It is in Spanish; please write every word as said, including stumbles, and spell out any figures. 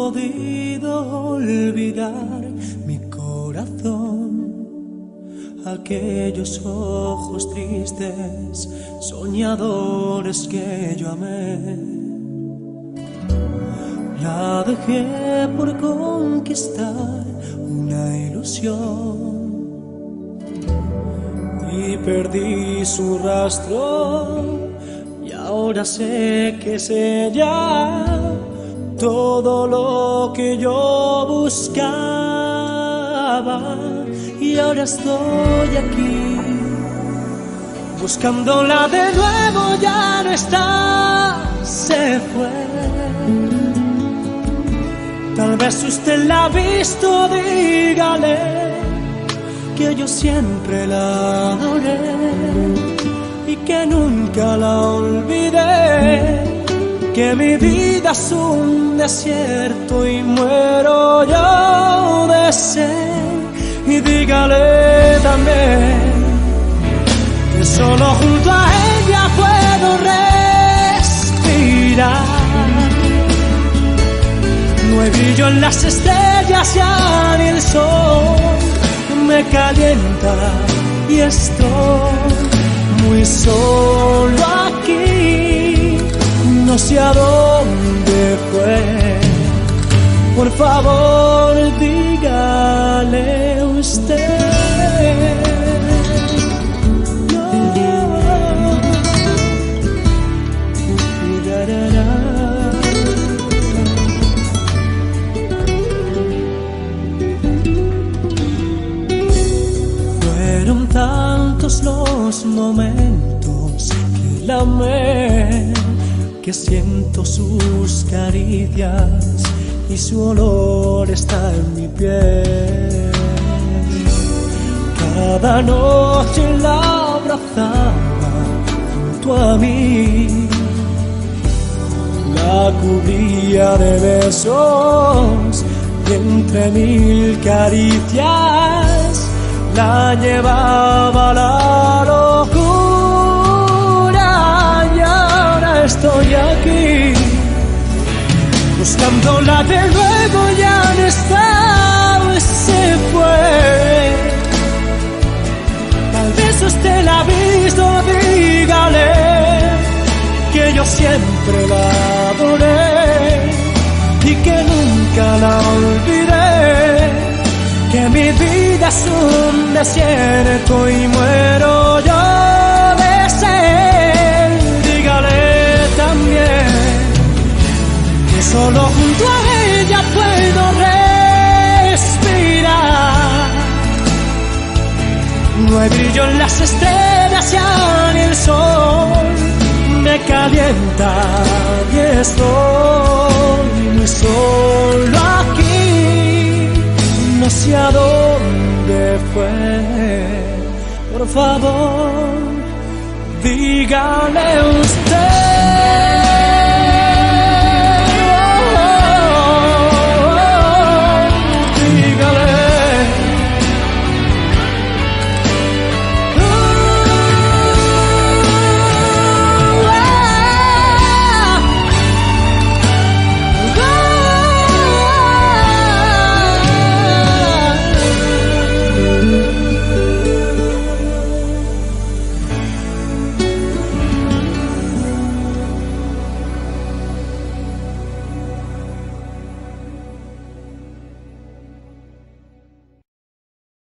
podido olvidar mi corazón, aquellos ojos tristes, soñadores que yo amé. La dejé por conquistar una ilusión y perdí su rastro, y ahora sé que es ella todo lo que yo buscaba. Y ahora estoy aquí buscándola de nuevo, ya no está, se fue. Tal vez usted la ha visto, dígale que yo siempre la adoré y que nunca la olvidé, que mi vida es un desierto y muero yo de sed. Y dígale también que solo junto a ella puedo respirar. No hay brillo en las estrellas, ya ni el sol me calienta y estoy muy solo aquí. No sé a dónde fue, por favor dígale usted. No. Da, da, da. Fueron tantos los momentos que la amé, que siento sus caricias y su olor está en mi piel. Cada noche la abrazaba junto a mí, la cubría de besos y entre mil caricias la llevaba a la locura. Y ahora estoy aquí buscándola de nuevo, ya no está, se fue. Tal vez usted la ha visto, dígale que yo siempre la adoré y que nunca la olvidé, que mi vida es un desierto y muero yo de sed. Dígale también que solo junto a ella puedo respirar. No hay brillo en las estrellas, ya ni el sol me calienta y estoy muy solo aquí. No sé a dónde fue, por favor dígale usted.